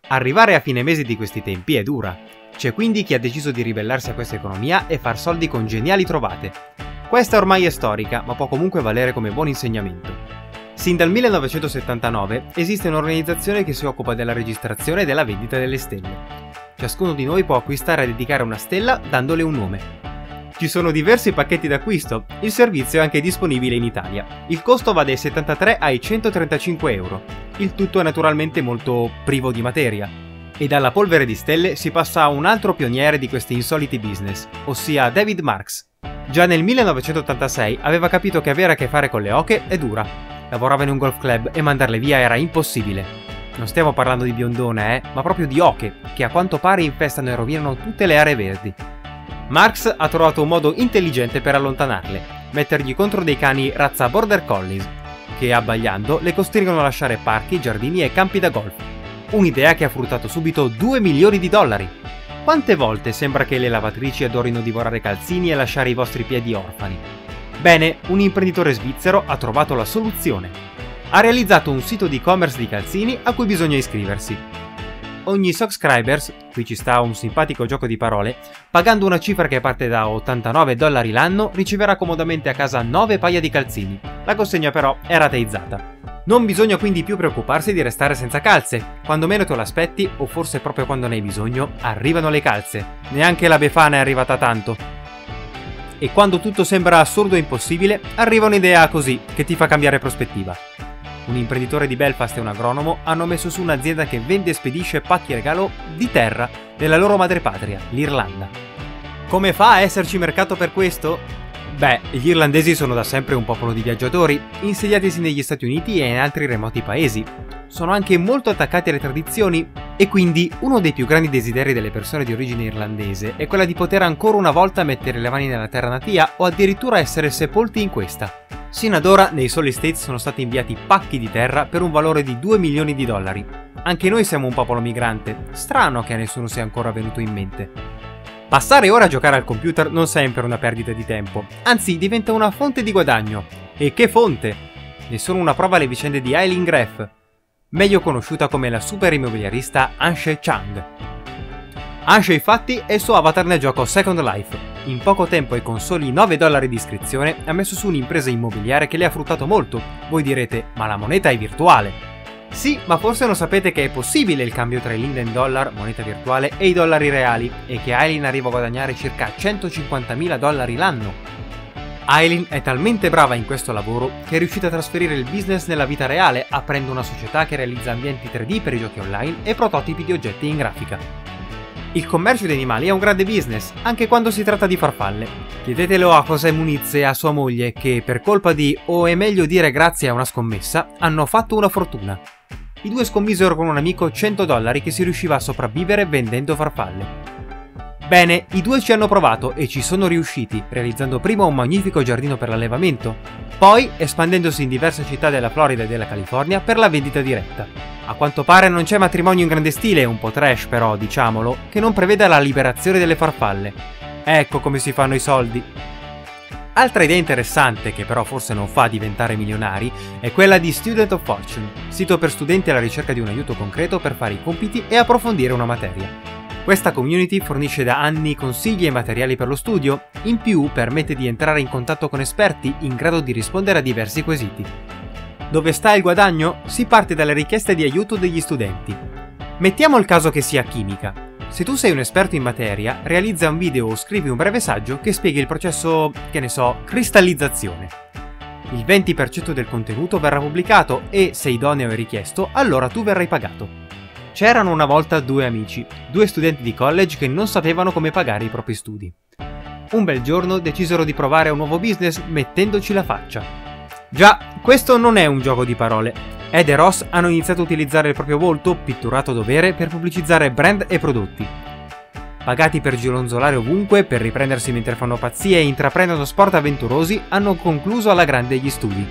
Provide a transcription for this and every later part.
Arrivare a fine mese di questi tempi è dura. C'è quindi chi ha deciso di ribellarsi a questa economia e far soldi con geniali trovate. Questa ormai è storica, ma può comunque valere come buon insegnamento. Sin dal 1979 esiste un'organizzazione che si occupa della registrazione e della vendita delle stelle. Ciascuno di noi può acquistare e dedicare una stella dandole un nome. Ci sono diversi pacchetti d'acquisto, il servizio è anche disponibile in Italia. Il costo va dai 73 ai 135 euro. Il tutto è naturalmente molto privo di materia. E dalla polvere di stelle si passa a un altro pioniere di questi insoliti business, ossia David Marks. Già nel 1986 aveva capito che avere a che fare con le oche è dura. Lavorava in un golf club e mandarle via era impossibile. Non stiamo parlando di biondone, ma proprio di oche, che a quanto pare infestano e rovinano tutte le aree verdi. Marks ha trovato un modo intelligente per allontanarle, mettergli contro dei cani razza Border Collies, che abbagliando le costringono a lasciare parchi, giardini e campi da golf. Un'idea che ha fruttato subito 2 milioni di dollari. Quante volte sembra che le lavatrici adorino divorare calzini e lasciare i vostri piedi orfani? Bene, un imprenditore svizzero ha trovato la soluzione. Ha realizzato un sito di e-commerce di calzini a cui bisogna iscriversi. Ogni subscribers, qui ci sta un simpatico gioco di parole, pagando una cifra che parte da 89 dollari l'anno, riceverà comodamente a casa 9 paia di calzini. La consegna però è rateizzata. Non bisogna quindi più preoccuparsi di restare senza calze. Quando meno te lo aspetti, o forse proprio quando ne hai bisogno, arrivano le calze. Neanche la Befana è arrivata tanto. E quando tutto sembra assurdo e impossibile, arriva un'idea così, che ti fa cambiare prospettiva. Un imprenditore di Belfast e un agronomo hanno messo su un'azienda che vende e spedisce pacchi regalo di terra nella loro madrepatria, l'Irlanda. Come fa a esserci mercato per questo? Beh, gli irlandesi sono da sempre un popolo di viaggiatori, insediatisi negli Stati Uniti e in altri remoti paesi. Sono anche molto attaccati alle tradizioni e quindi uno dei più grandi desideri delle persone di origine irlandese è quella di poter ancora una volta mettere le mani nella terra natia o addirittura essere sepolti in questa. Sino ad ora nei soli States sono stati inviati pacchi di terra per un valore di 2 milioni di dollari. Anche noi siamo un popolo migrante, strano che a nessuno sia ancora venuto in mente. Passare ore a giocare al computer non sempre è una perdita di tempo, anzi diventa una fonte di guadagno. E che fonte! Ne sono una prova le vicende di Eileen Graff, meglio conosciuta come la super immobiliarista Anshe Chang. Anshe infatti è il suo avatar nel gioco Second Life. In poco tempo e con soli 9 dollari di iscrizione ha messo su un'impresa immobiliare che le ha fruttato molto. Voi direte, ma la moneta è virtuale. Sì, ma forse non sapete che è possibile il cambio tra i Linden Dollar, moneta virtuale, e i dollari reali, e che Eileen arriva a guadagnare circa 150.000 dollari l'anno. Eileen è talmente brava in questo lavoro che è riuscita a trasferire il business nella vita reale, aprendo una società che realizza ambienti 3D per i giochi online e prototipi di oggetti in grafica. Il commercio di animali è un grande business, anche quando si tratta di farfalle. Chiedetelo a José Muniz e a sua moglie che, per colpa di, o è meglio dire grazie a una scommessa, hanno fatto una fortuna. I due scommisero con un amico 100 dollari che si riusciva a sopravvivere vendendo farfalle. Bene, i due ci hanno provato e ci sono riusciti, realizzando prima un magnifico giardino per l'allevamento, poi espandendosi in diverse città della Florida e della California per la vendita diretta. A quanto pare non c'è matrimonio in grande stile, un po' trash però, diciamolo, che non preveda la liberazione delle farfalle. Ecco come si fanno i soldi. Altra idea interessante, che però forse non fa diventare milionari, è quella di Student of Fortune, sito per studenti alla ricerca di un aiuto concreto per fare i compiti e approfondire una materia. Questa community fornisce da anni consigli e materiali per lo studio, in più permette di entrare in contatto con esperti in grado di rispondere a diversi quesiti. Dove sta il guadagno? Si parte dalle richieste di aiuto degli studenti. Mettiamo il caso che sia chimica. Se tu sei un esperto in materia, realizza un video o scrivi un breve saggio che spieghi il processo, che ne so, cristallizzazione. Il 20% del contenuto verrà pubblicato e, se idoneo e richiesto, allora tu verrai pagato. C'erano una volta due amici, due studenti di college che non sapevano come pagare i propri studi. Un bel giorno decisero di provare un nuovo business mettendoci la faccia. Già, questo non è un gioco di parole. Ed e Ross hanno iniziato a utilizzare il proprio volto, pitturato a dovere, per pubblicizzare brand e prodotti. Pagati per gironzolare ovunque, per riprendersi mentre fanno pazzie e intraprendono sport avventurosi, hanno concluso alla grande gli studi.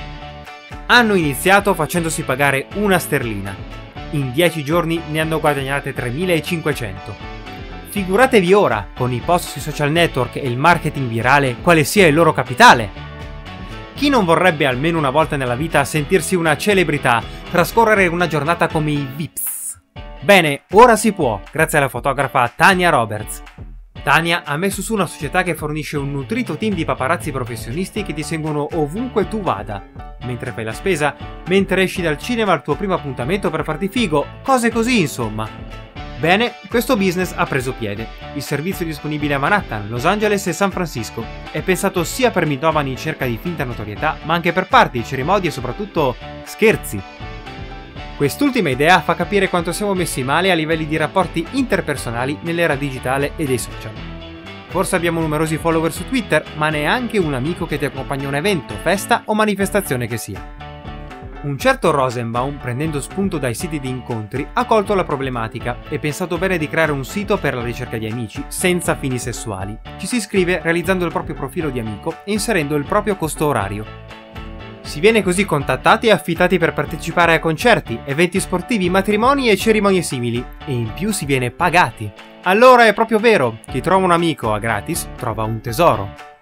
Hanno iniziato facendosi pagare una sterlina. In 10 giorni ne hanno guadagnate 3.500. Figuratevi ora, con i post sui social network e il marketing virale, quale sia il loro capitale. Chi non vorrebbe almeno una volta nella vita sentirsi una celebrità, trascorrere una giornata come i VIPs? Bene, ora si può, grazie alla fotografa Tania Roberts. Tania ha messo su una società che fornisce un nutrito team di paparazzi professionisti che ti seguono ovunque tu vada. Mentre fai la spesa, mentre esci dal cinema al tuo primo appuntamento per farti figo, cose così insomma. Bene, questo business ha preso piede. Il servizio è disponibile a Manhattan, Los Angeles e San Francisco. È pensato sia per mitomani in cerca di finta notorietà, ma anche per party, cerimoni e soprattutto scherzi. Quest'ultima idea fa capire quanto siamo messi male a livelli di rapporti interpersonali nell'era digitale e dei social. Forse abbiamo numerosi follower su Twitter, ma neanche un amico che ti accompagna a un evento, festa o manifestazione che sia. Un certo Rosenbaum, prendendo spunto dai siti di incontri, ha colto la problematica e pensato bene di creare un sito per la ricerca di amici, senza fini sessuali. Ci si iscrive realizzando il proprio profilo di amico e inserendo il proprio costo orario. Si viene così contattati e affittati per partecipare a concerti, eventi sportivi, matrimoni e cerimonie simili, e in più si viene pagati. Allora è proprio vero, chi trova un amico a gratis trova un tesoro.